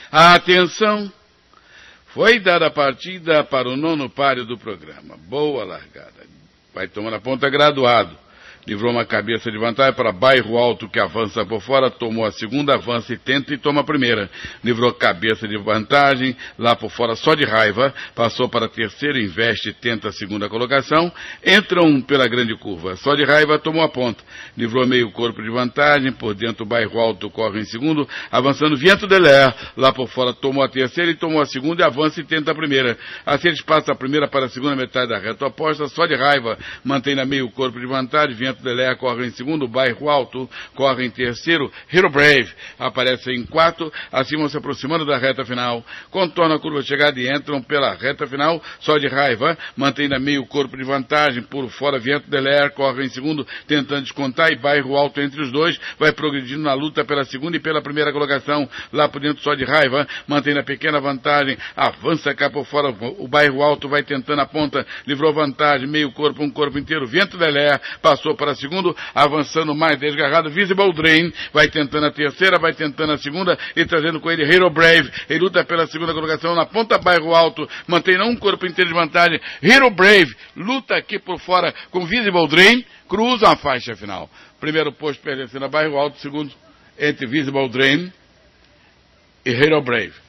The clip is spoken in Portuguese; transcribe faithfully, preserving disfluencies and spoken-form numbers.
Atenção! Foi dada a partida para o nono páreo do programa. Boa largada. Vai tomando a ponta graduado. Livrou uma cabeça de vantagem para Bairro Alto, que avança por fora, tomou a segunda, avança e tenta e toma a primeira. Livrou cabeça de vantagem, lá por fora só de raiva, passou para a terceira, investe e tenta a segunda colocação, entra um pela grande curva, só de raiva tomou a ponta. Livrou meio corpo de vantagem, por dentro Bairro Alto corre em segundo, avançando Viento de Ler, lá por fora tomou a terceira e tomou a segunda e avança e tenta a primeira. Assim eles passam a primeira para a segunda metade da reta oposta, só de raiva, mantém na meio corpo de vantagem, Viento de Ler corre em segundo, Bairro Alto corre em terceiro, Hero Brave aparece em quarto, assim vão se aproximando da reta final, contorna a curva de chegada e entram pela reta final, só de raiva, mantém na meio corpo de vantagem, por fora Viento de Ler corre em segundo, tentando descontar e Bairro Alto entre os dois, vai progredindo na luta pela segunda e pela primeira colocação, lá por dentro só de raiva, mantém na pequena vantagem, avança cá por fora, o Bairro Alto vai tentando a ponta, livrou vantagem, meio corpo, um corpo inteiro, Viento de Ler passou para a segundo, avançando mais desgarrado, Visible Drain, vai tentando a terceira, vai tentando a segunda e trazendo com ele Hero Brave, ele luta pela segunda colocação na ponta, Bairro Alto, mantém um corpo inteiro de vantagem, Hero Brave, luta aqui por fora com Visible Drain, cruza a faixa final. Primeiro posto pertencendo a Bairro Alto, segundo entre Visible Drain e Hero Brave.